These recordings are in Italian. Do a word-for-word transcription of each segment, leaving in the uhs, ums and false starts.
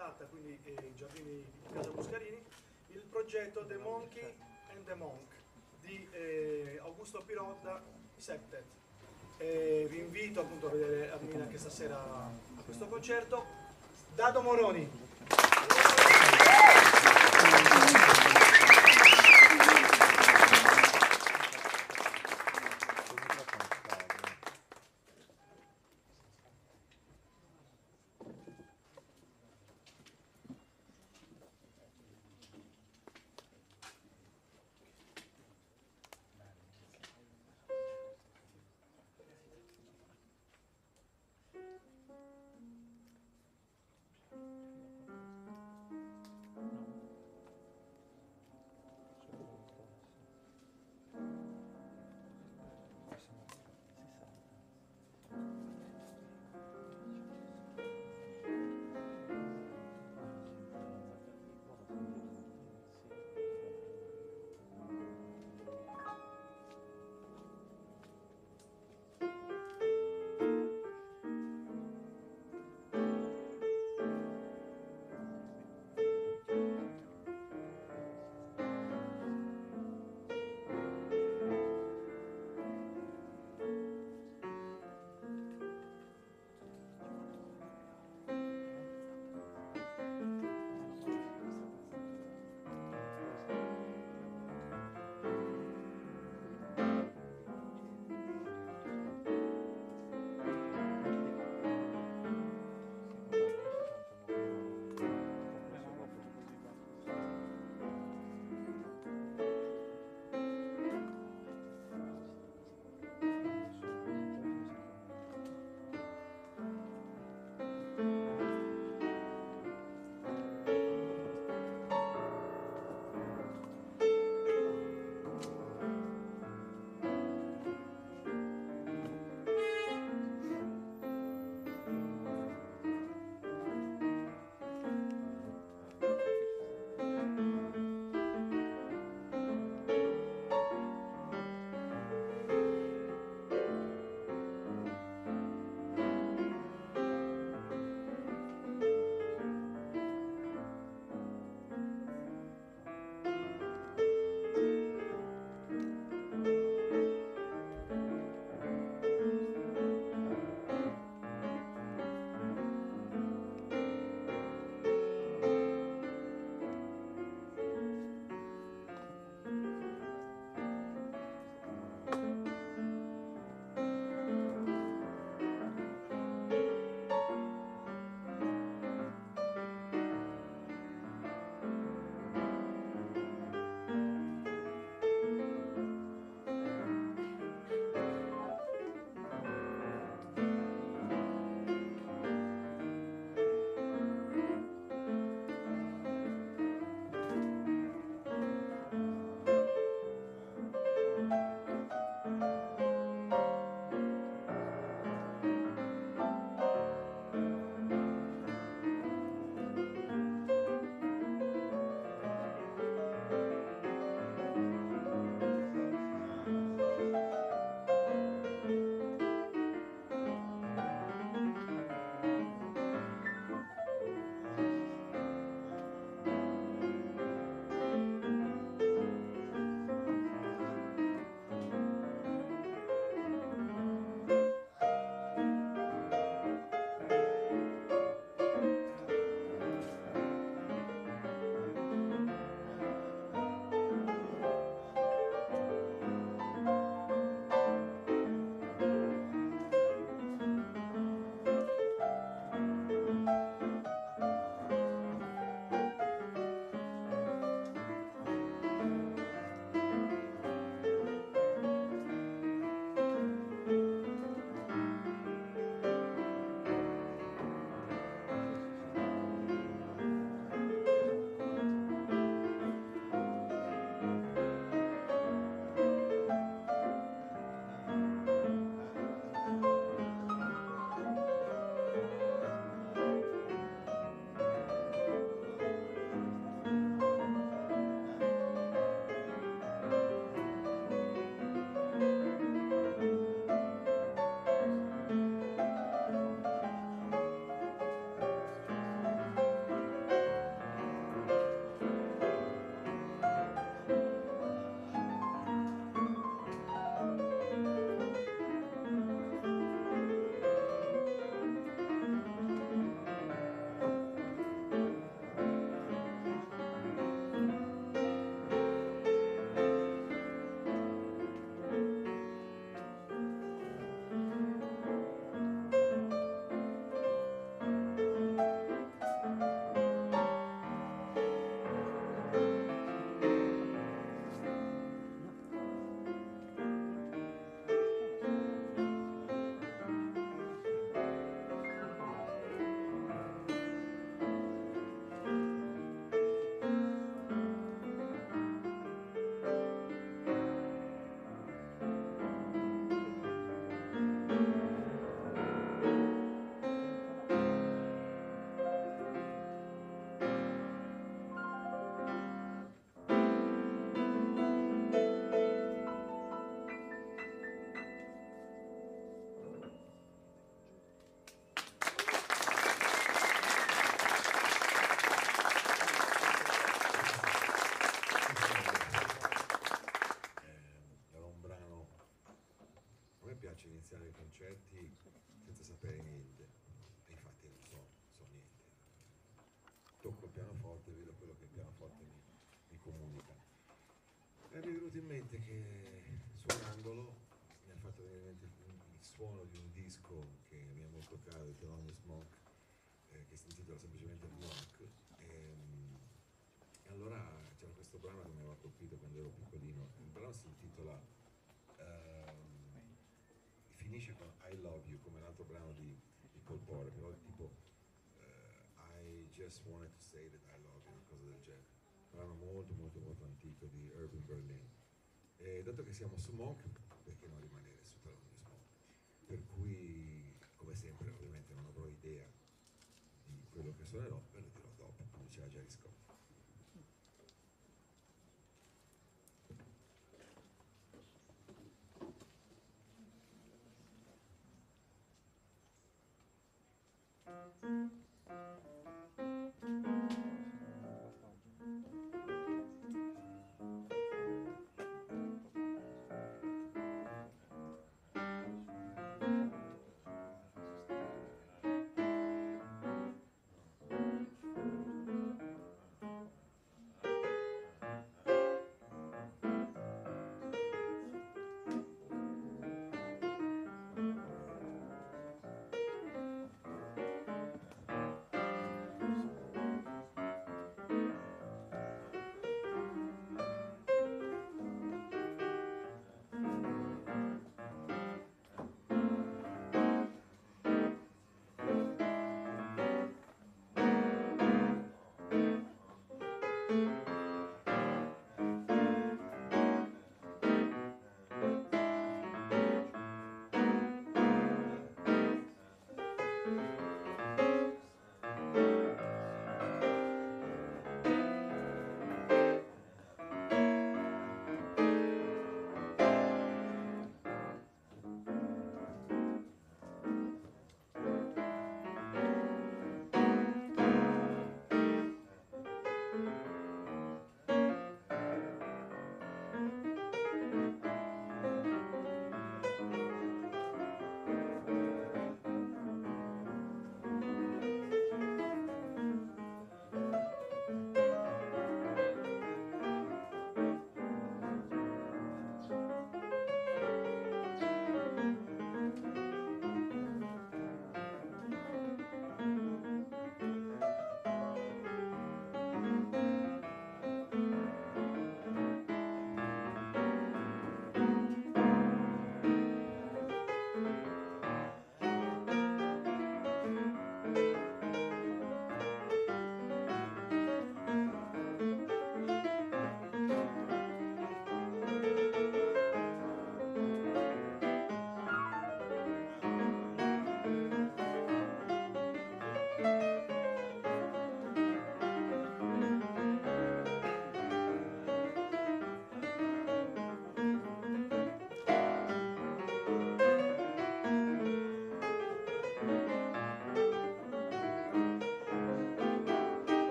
Salta, quindi eh, i giardini di Casa Muscarini, il progetto The Monkey and the Monk di eh, Augusto Pirotta Septet. Eh, vi invito appunto a vedere a venire anche stasera a questo concerto. Dado Moroni. pianoforte, vedo quello che il pianoforte mi, mi comunica. E mi è venuto in mente che suonandolo mi ha fatto venire in mente il, il suono di un disco che mi è molto caro, il Thelonious Monk, eh, che si intitola semplicemente Monk. E, e allora c'era questo brano che mi aveva colpito quando ero piccolino. Il brano si intitola ehm, finisce con I Love You, come l'altro brano di, di Cole Porter, però tipo eh, I Just Wanted to Say That I Love You, una cosa del genere. Un brano molto molto molto antico di Irving Berlin. E dato che siamo su Monk, perché non rimanere su Thelonious Monk? Per cui, come sempre, ovviamente non avrò idea di quello che suonerò, ve lo dirò dopo, come diceva Jerry Scott.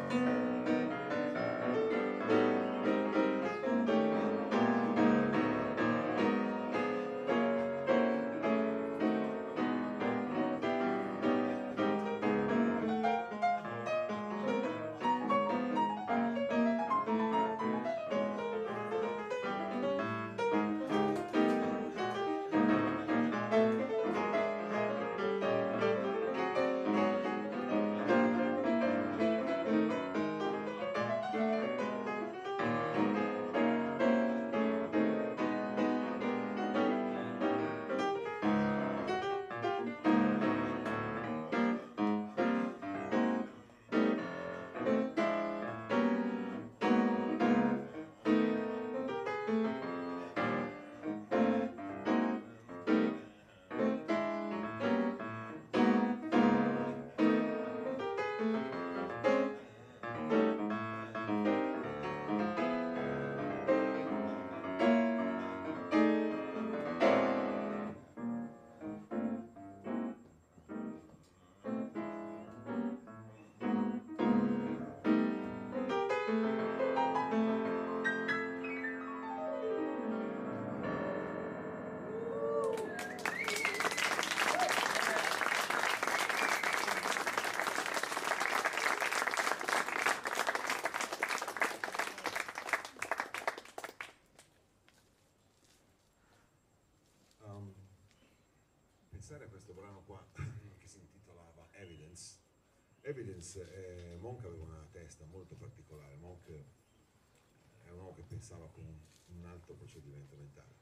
Pensare a questo brano qua che si intitolava Evidence. Evidence, eh, Monk aveva una testa molto particolare. Monk è un uomo che pensava con un alto procedimento mentale.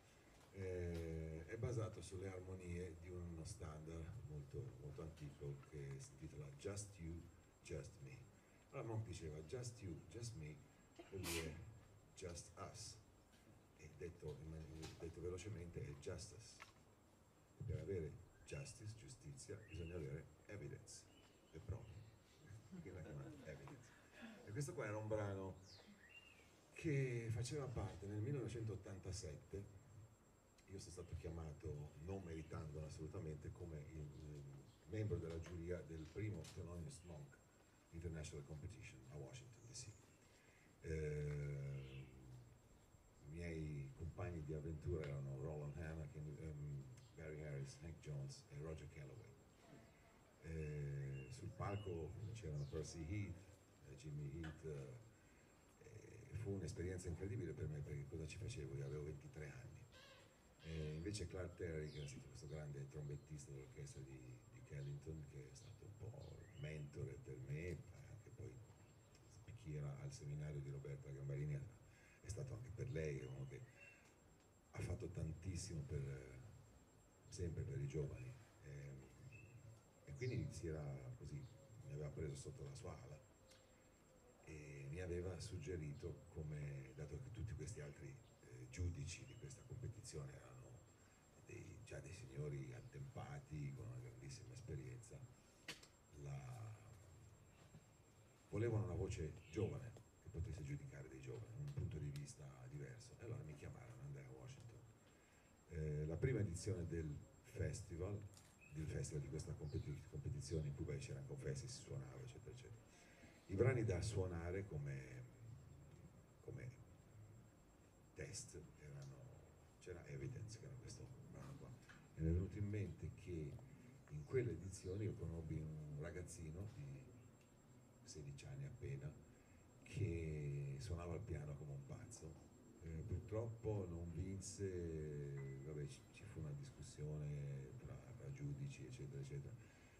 Eh, è basato sulle armonie di uno standard molto, molto antico che si intitola Just You, Just Me. Allora Monk diceva Just You, Just Me vuol dire Just Us, e detto, detto velocemente è Justice. Per avere justice, giustizia, bisogna avere evidence, le prove, che la chiamano evidence. E questo qua era un brano che faceva parte nel millenovecentottantasette. Io sono stato chiamato, non meritandolo assolutamente, come il, il membro della giuria del primo Thelonious Monk International Competition a Washington D C. Eh, I miei compagni di avventura erano Roland Hanna, um, Barry Harris, Hank Jones e Roger Calloway. Eh, sul palco c'erano Percy Heath, eh, Jimmy Heath. Eh, fu un'esperienza incredibile per me, perché cosa ci facevo? Io avevo ventitré anni. E invece Clark Terry, che era stato questo grande trombettista dell'orchestra di, di Kellington, che è stato un po' mentore per me, anche poi chi era al seminario di Roberta Gambarini è stato anche per lei, uno che ha fatto tantissimo per, sempre per i giovani, e, e quindi si era così, mi aveva preso sotto la sua ala e mi aveva suggerito, come, dato che tutti questi altri eh, giudici di questa competizione erano dei, già dei signori attempati con una grandissima esperienza, la... volevano una voce giovane che potesse giudicare dei giovani, un punto di vista diverso, e allora mi chiamarono, andai a Washington. Eh, la prima edizione del festival, del festival di questa competi- competizione in cui c'era anche un festival, si suonava, eccetera, eccetera. I brani da suonare come, come test erano, c'era Evidence, che era questo brano qua. E mi è venuto in mente che in quelle edizioni io conobbi un ragazzino di sedici anni appena, che suonava il piano come un pazzo. Eh, purtroppo non vinse, vabbè, ci, ci fu una discussione tra, tra giudici, eccetera, eccetera,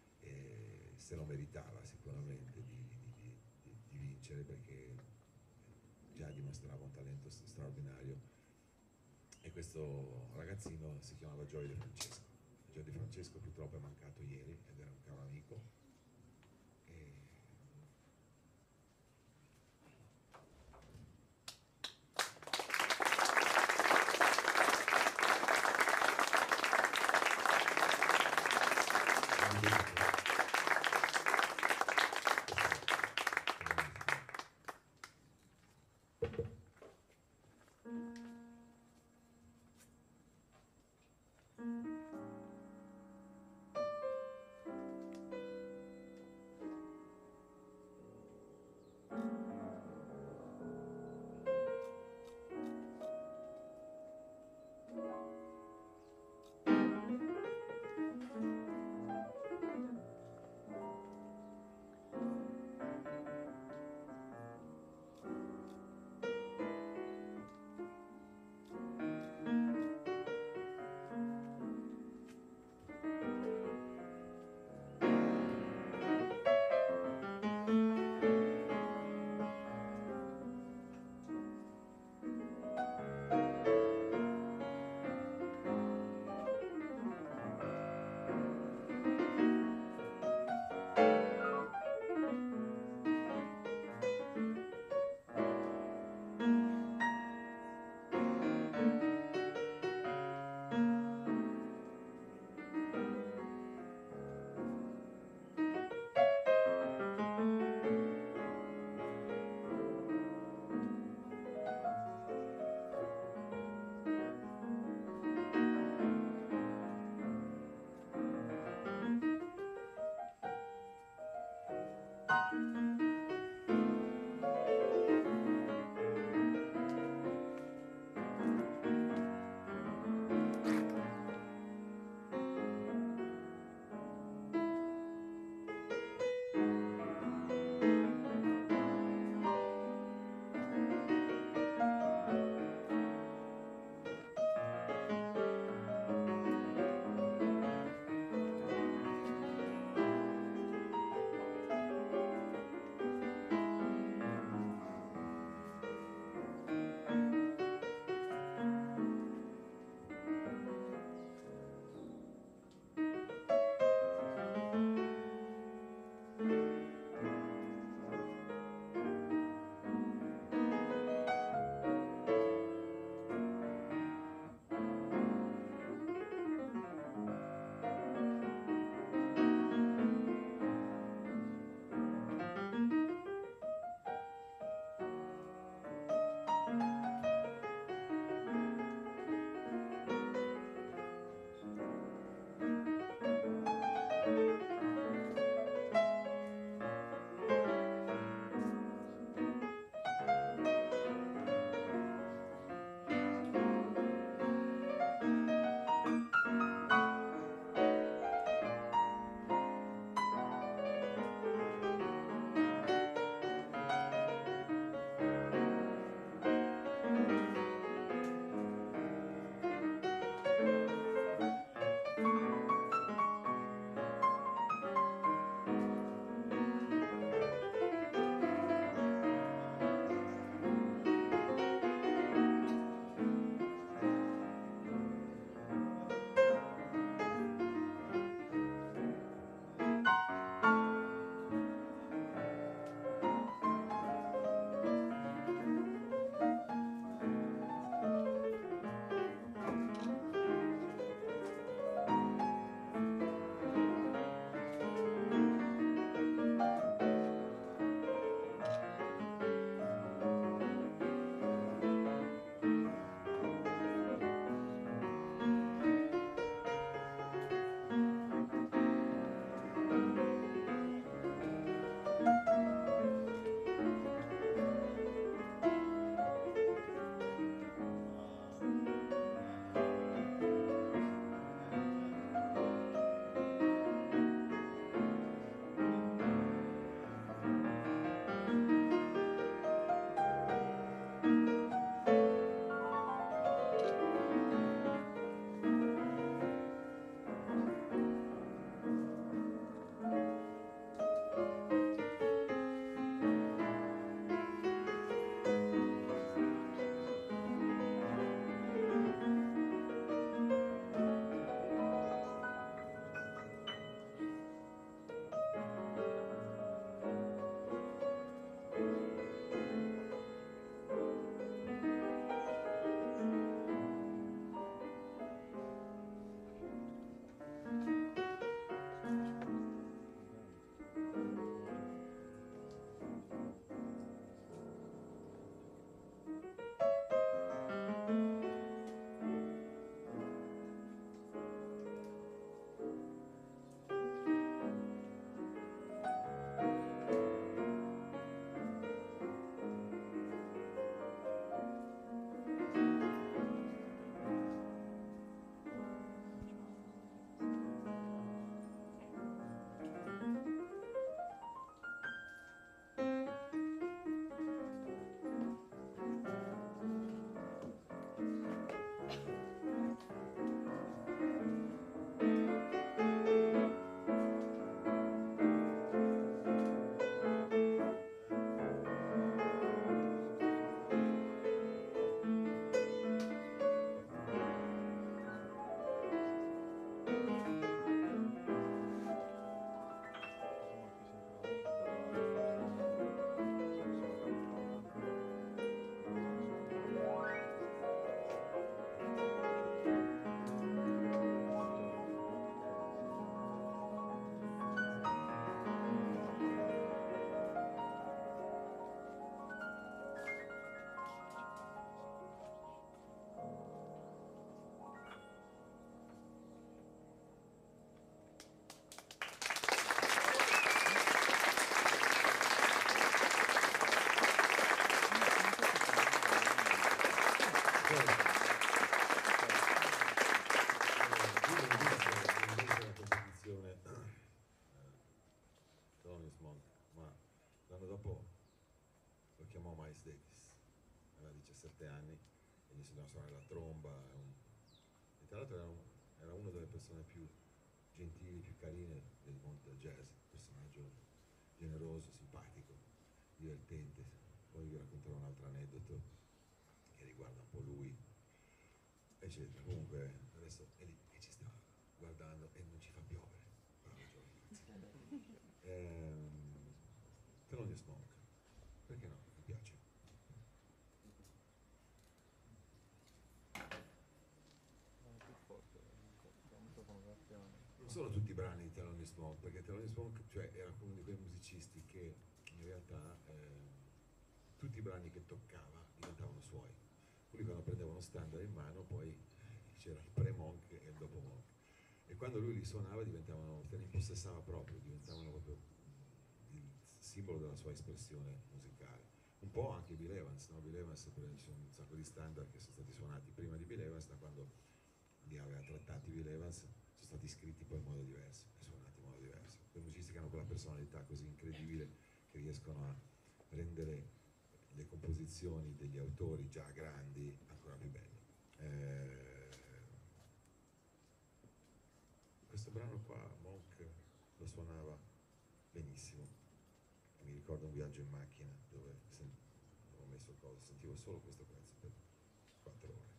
e se lo meritava sicuramente di, di, di, di vincere, perché già dimostrava un talento straordinario. E questo ragazzino si chiamava Joey De Francesco. Joey De Francesco purtroppo è mancato ieri ed era un caro amico. competizione Thelonious Monk, ma l'anno dopo lo chiamò Miles Davis, aveva diciassette anni e gli insegnò a suonare la tromba, un... e tra l'altro era, un, era una delle persone più gentili, più carine del mondo del jazz, un personaggio generoso, simpatico, divertente. Poi vi racconterò un altro aneddoto che riguarda un po' lui, eccetera. Comunque adesso è lì che ci sta guardando e non ci fa piovere. ehm, Thelonious Monk, perché no? Mi piace. Non sono tutti i brani di Thelonious Monk, perché Thelonious Monk, cioè, era uno di quei musicisti che in realtà eh, tutti i brani che toccava diventavano suoi. Quelli quando prendeva uno standard in mano, poi c'era il pre-Monk e il dopo-Monk. E quando lui li suonava diventavano, te ne impossessava proprio, diventavano proprio il simbolo della sua espressione musicale. Un po' anche Bill Evans, no? Bill Evans, ci sono un sacco di standard che sono stati suonati prima di Bill Evans, da quando li aveva trattati Bill Evans, sono stati scritti poi in modo diverso e suonati in modo diverso. Quei musicisti che hanno quella personalità così incredibile che riescono a rendere le composizioni degli autori già grandi ancora più belle. Eh, questo brano qua Monk lo suonava benissimo. Mi ricordo un viaggio in macchina dove ho messo cosa, sentivo solo questo pezzo per quattro ore.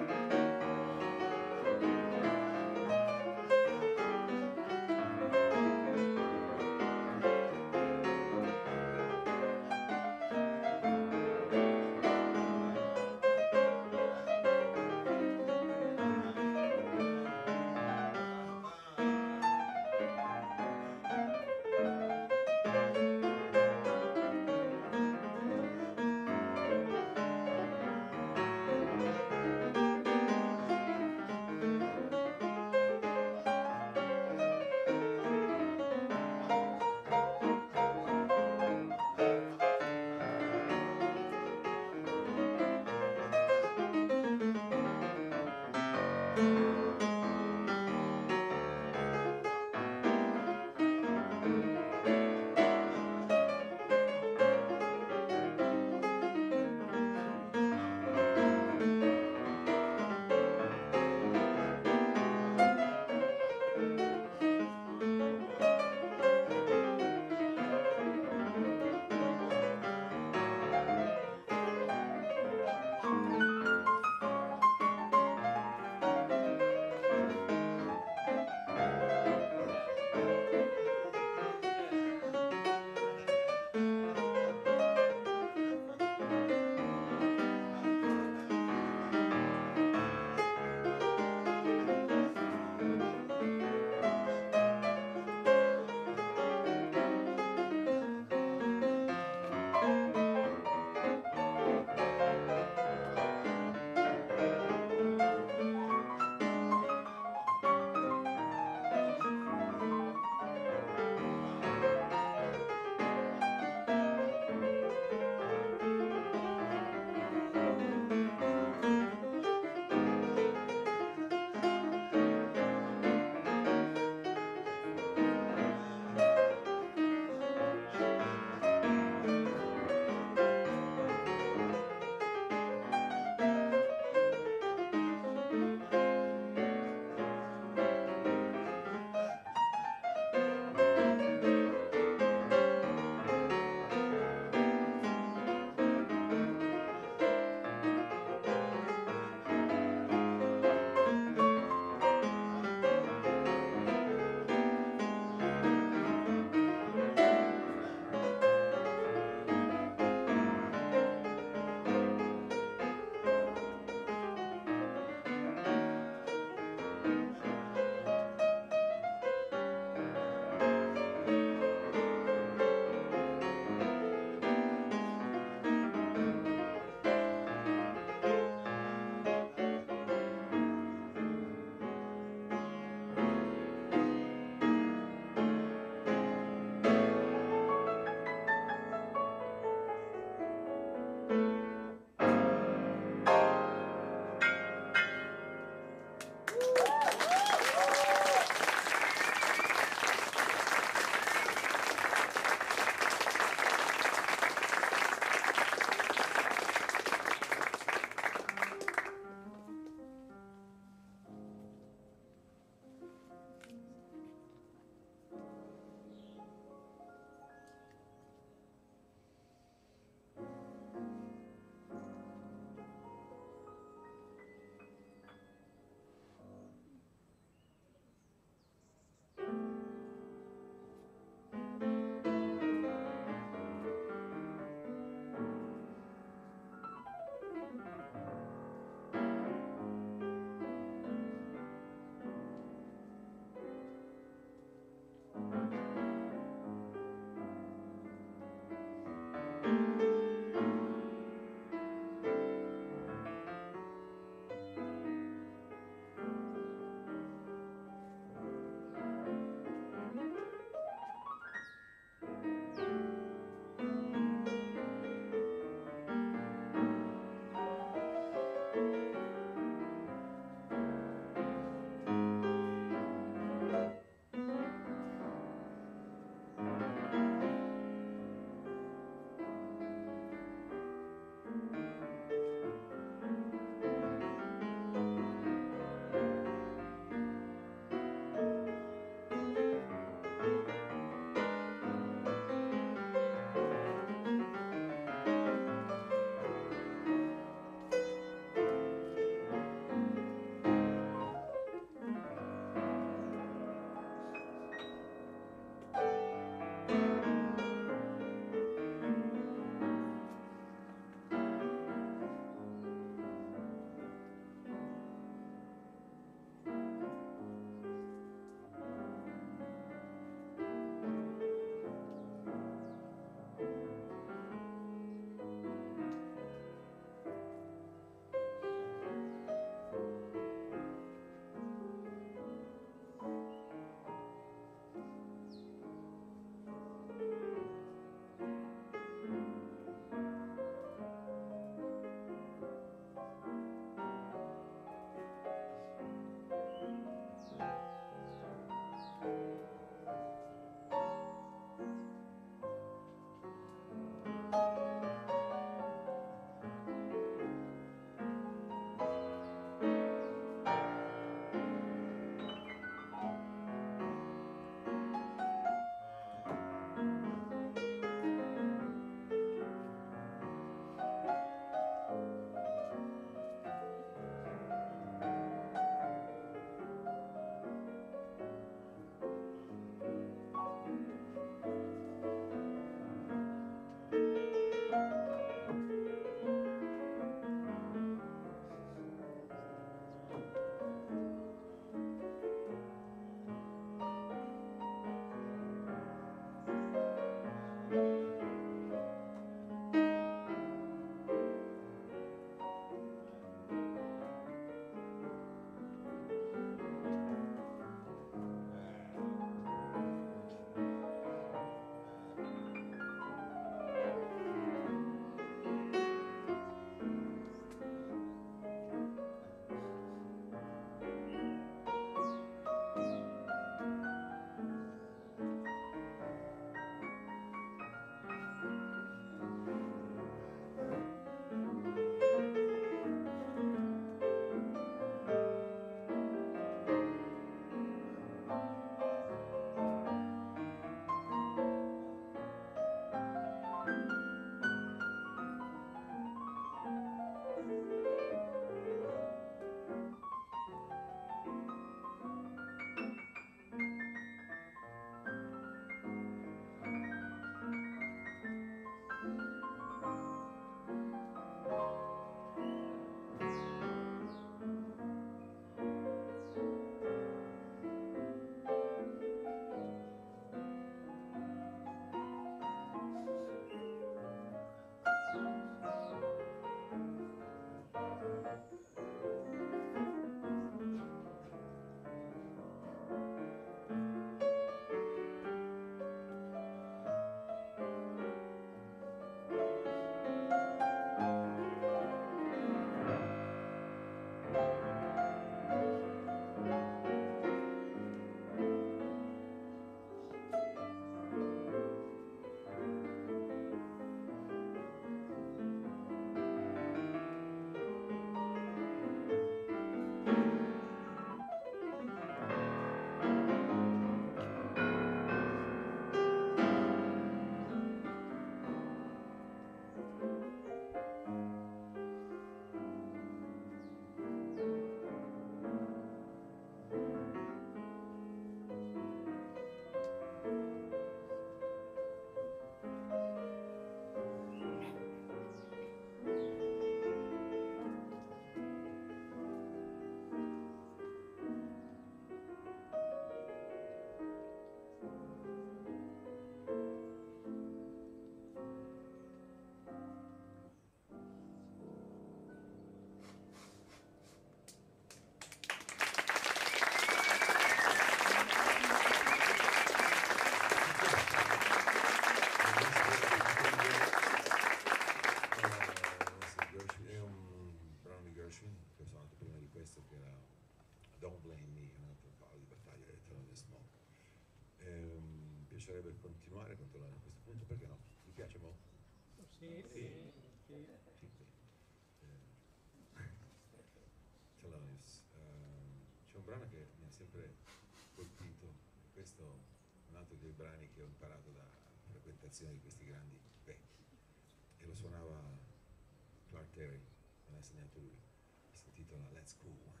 Ocean, che ho suonato prima di questo, che era Don't Blame Me, un altro cavallo di battaglia di Thelonious Monk. Ehm, piacerebbe continuare con Thelonious a questo punto, perché no? Mi piace Mo? Sì, sì, sì. Sì, sì. Eh, Thelonious. Ehm, c'è un brano che mi ha sempre colpito, questo è un altro dei brani che ho imparato da frequentazione di questi grandi vecchi, e lo suonava Clark Terry, me l'ha insegnato lui, si intitola Let's Go One.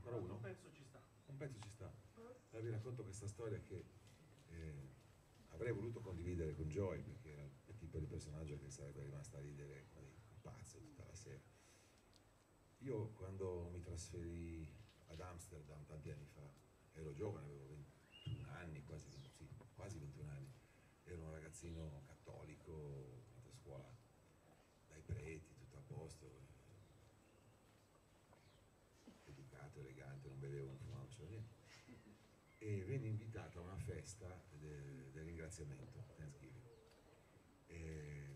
Ancora uno? Un pezzo ci sta. Un pezzo ci sta. Allora vi racconto questa storia che eh, avrei voluto condividere con Joy, perché era il tipo di personaggio che sarebbe rimasta a ridere come un pazzo tutta la sera. Io quando mi trasferì ad Amsterdam tanti anni fa, ero giovane, avevo ventuno anni, quasi, sì, quasi ventuno anni, ero un ragazzino cattolico, andato a scuola dai preti, tutto a posto, educato, elegante, non bevevo, non fumavo, non c'era niente. E venne invitato a una festa de, del ringraziamento, Thanksgiving. E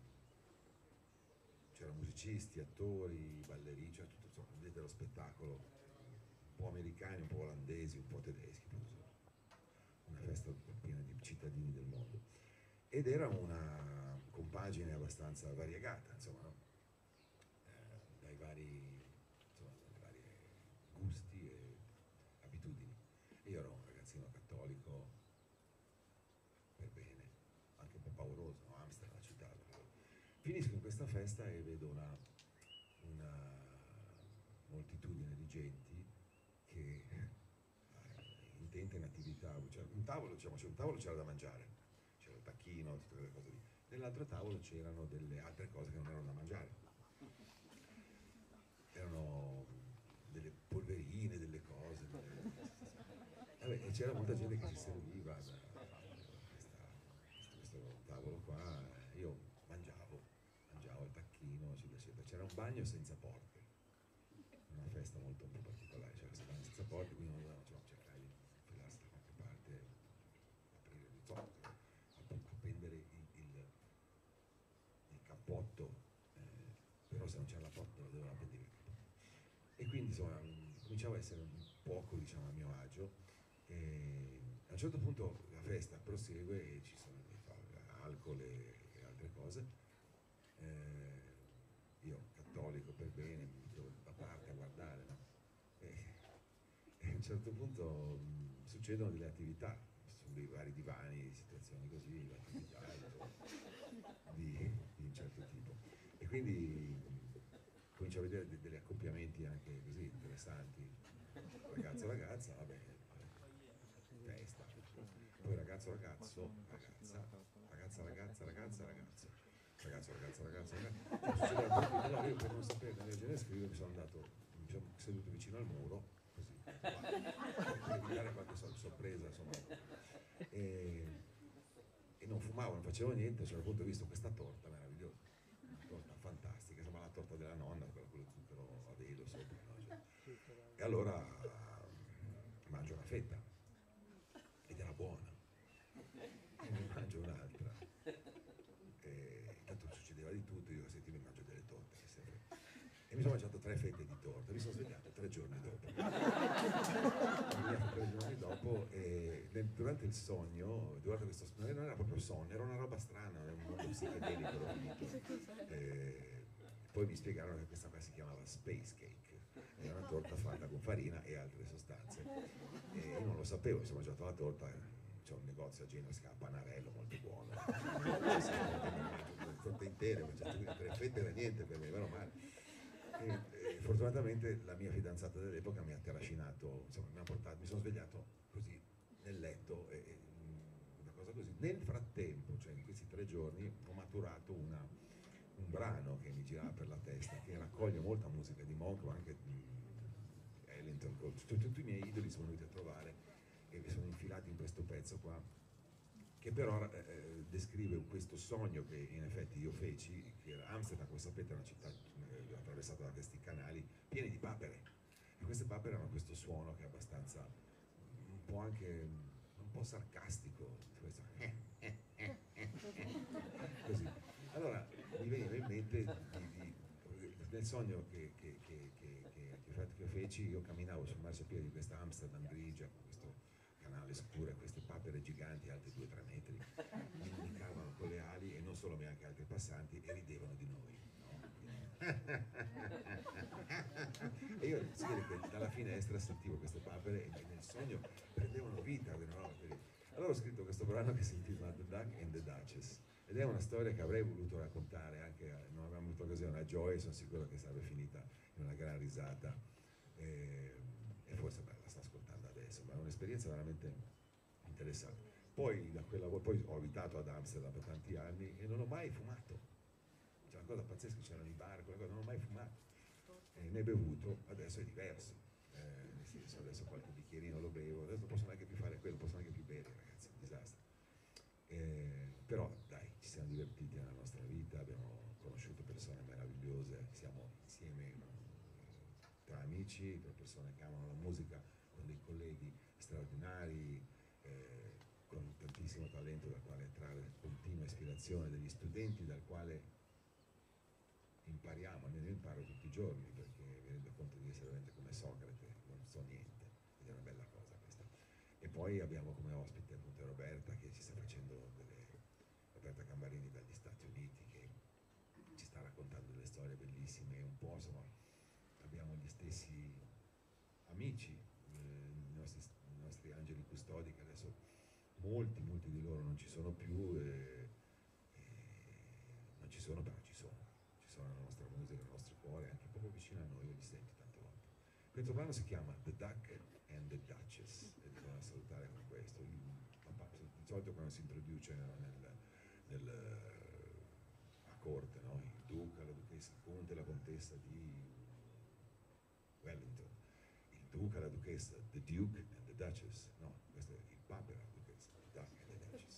c'erano musicisti, attori, ballerini, cioè tutto, insomma, vedete lo spettacolo, un po' americani, un po' olandesi, un po' tedeschi, una festa piena di cittadini del mondo. Ed era una compagine abbastanza variegata, insomma, no? eh, dai vari, insomma, dai vari gusti e abitudini. Io ero un ragazzino cattolico per bene, anche un po' pauroso, no? Amsterdam, la città. Finisco in questa festa e vedo una, una moltitudine di genti che eh, intenta in attività, cioè, un tavolo, diciamo, c'è un tavolo, c'era da mangiare, c'era il tacchino, tutte quelle cose lì. Nell'altro tavolo c'erano delle altre cose che non erano da mangiare. Erano delle polverine, delle cose. Delle... Vabbè, e c'era molta gente che si serviva da, da questa, questo tavolo qua. Io mangiavo, mangiavo il tacchino, eccetera, eccetera. C'era un bagno senza porte, una festa molto un po' particolare, c'era questo bagno senza porte, quindi non dovevano, cioè, cercare di infilarsi da qualche parte, aprire il zoppo, appendere il, il, il cappotto, eh, però se non c'era la porta lo dovevano appendere il cappotto. E quindi insomma cominciavo a essere un poco, diciamo, a mio agio. E a un certo punto la festa prosegue e ci sono alcol e, e altre cose. Eh, io cattolico per bene mi metto da parte a guardare, no? e, e a un certo punto mh, succedono delle attività, sono dei vari divani, situazioni così, attività di, di un certo tipo. E quindi mh, comincio a vedere de- degli accoppiamenti anche così interessanti, ragazzo ragazza, vabbè, festa, poi ragazzo ragazzo, ragazza, ragazza ragazza, ragazza ragazzo, ragazzo ragazza ragazza, ragazza. Allora io per non sapere nel genere scrivo mi sono andato, mi sono seduto vicino al muro, così, per evitare qualche sor- sorpresa, insomma. E, e non fumavo, non facevo niente, a un certo punto ho visto questa torta meravigliosa, una torta fantastica, insomma la torta della nonna, quella con lo zucchero a velo sopra, no? Cioè, e allora mangio una fetta ed era buona e ne mangio un'altra e intanto succedeva di tutto, io senti mi mangio delle torte che sempre... e mi sono mangiato tre fette di torta, mi sono svegliato tre giorni dopo mi sono svegliato tre giorni dopo e nel- durante il sogno, durante questo non era, non era proprio sonno, era una roba strana, era un mondo psichedelico, l'ho finito. E poi mi spiegarono che questa qua si chiamava space cake, era una torta fatta con farina e altre sostanze e io non lo sapevo, mi sono mangiato la torta, c'è un negozio a Genova che si chiama Panarello, molto buono, mangio torte intere, ho mangiato quindi tre fette era niente per me, meno male. E, e fortunatamente la mia fidanzata dell'epoca mi ha trascinato, insomma mi ha portato, mi sono svegliato così nel letto e, e, una cosa così. Nel frattempo, cioè in questi tre giorni, ho maturato una, un brano che mi girava per la testa, che raccoglie molta musica di Monk, ma anche di Ellington, tutti, tutti i miei idoli sono venuti a trovare e mi sono infilati in questo pezzo qua, che però eh, descrive questo sogno che in effetti io feci, che era Amsterdam, come sapete è una città eh, attraversata da questi canali pieni di papere, e queste papere hanno questo suono che è abbastanza, un po' anche, un po' sarcastico, questo, così. Allora mi veniva in mente di, di, nel sogno che, che, che, che, che, che, che feci, io camminavo sul marciapiede di questa Amsterdam grigia, con questo canale scuro e queste papere giganti alte due tre metri mi indicavano con le ali e non solo me, anche altri passanti e ridevano di noi, no? E io si vede che dalla finestra sentivo queste papere e nel sogno prendevano vita, no? Allora ho scritto questo brano che si intitola The Duck and the Duchess ed è una storia che avrei voluto raccontare anche a, non abbiamo avuto occasione a Joy, sono sicuro che sarebbe finita in una gran risata e, e e forse beh, la sta ascoltando adesso, ma è un'esperienza veramente interessante. Poi, da quella, poi ho abitato ad Amsterdam per tanti anni e non ho mai fumato. C'è una cosa pazzesca, c'erano i bar, quella cosa, non ho mai fumato. E ne ho bevuto, adesso è diverso. Eh, nel senso, adesso qualche bicchierino lo bevo, adesso non posso neanche più fare quello, non posso neanche più bere, ragazzi, è un disastro. Eh, però dai, ci siamo divertiti nella nostra vita, abbiamo conosciuto persone meravigliose, siamo insieme eh, tra amici, tra persone che amano la musica, con dei colleghi straordinari, eh, con tantissimo talento dal quale trarre continua ispirazione, degli studenti dal quale impariamo, almeno io imparo tutti i giorni perché mi rendo conto di essere veramente come Socrate, non so niente, ed è una bella cosa questa. E poi abbiamo come ospite appunto Roberta che ci sta facendo delle, Roberta Cambarini dagli Stati Uniti che ci sta raccontando delle storie bellissime, un po' insomma abbiamo gli stessi amici, eh, i, nostri, i nostri angeli custodi che adesso molti, molti di loro non ci sono più, e, e non ci sono però ci sono. Sono la nostra musica, il nostro cuore, anche proprio vicino a noi, io li sento tante volte. Questo brano si chiama The Duck and the Duchess e bisogna salutare con questo. Il, papà, di solito quando si introduce no, nel, nel, a corte, no? Il duca, la duchessa, il conte e la contessa di Wellington, il duca, la duchessa, the Duke and the Duchess, no, questo è il papa e la duchessa, the Duck and the Duchess.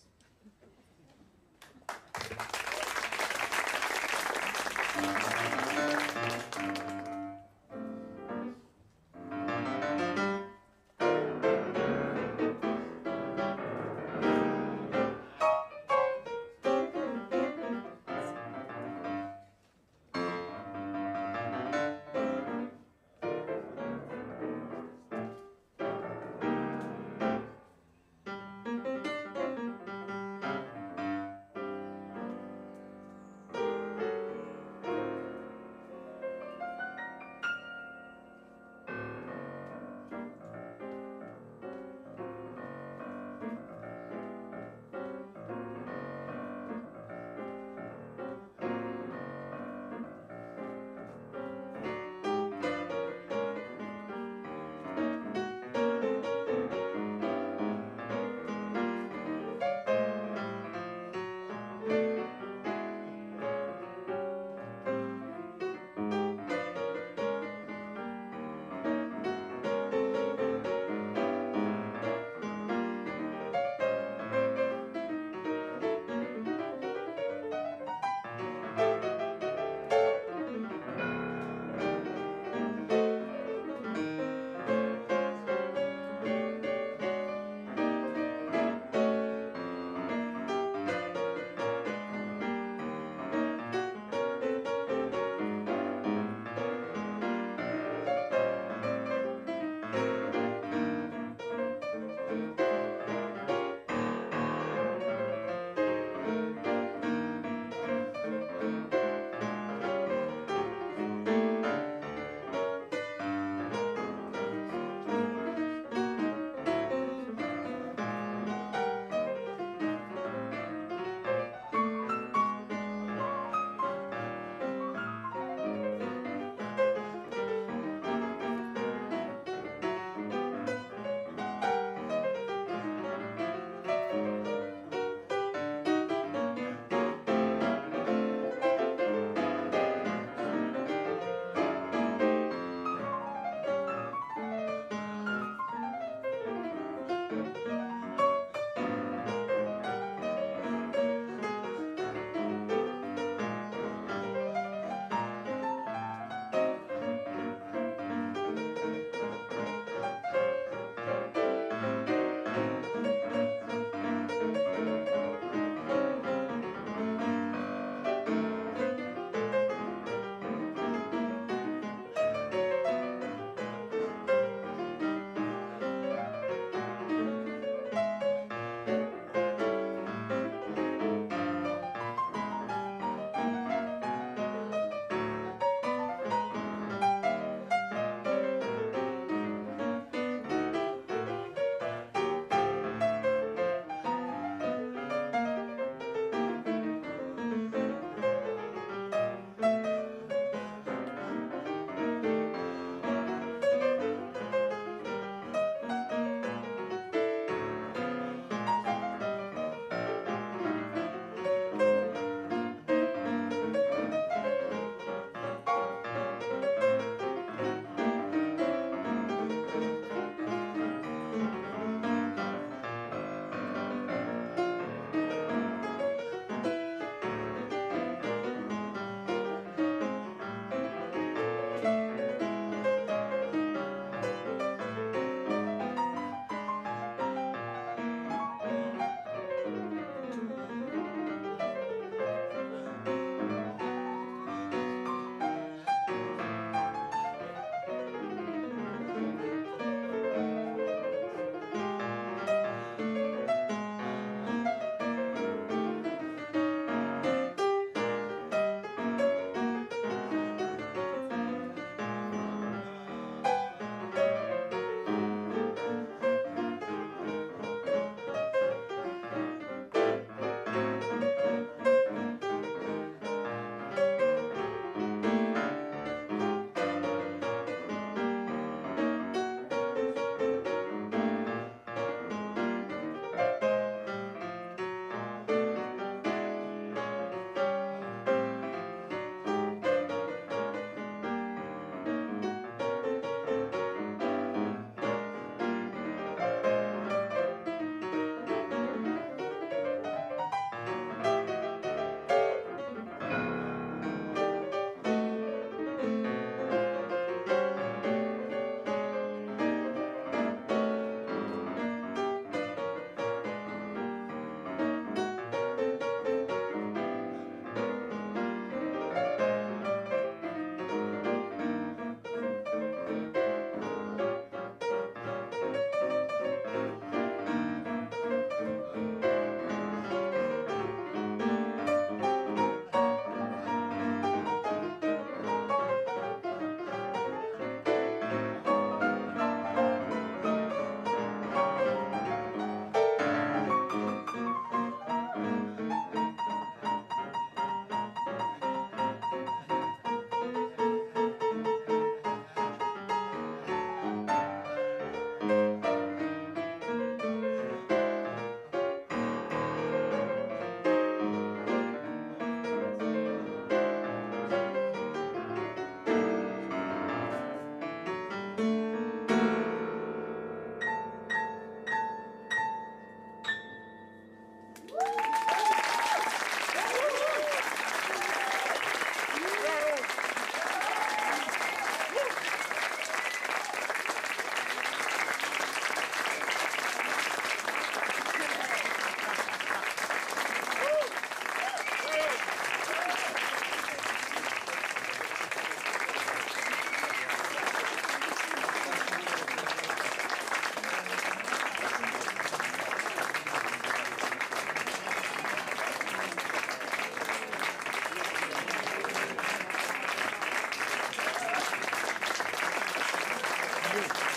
Sì.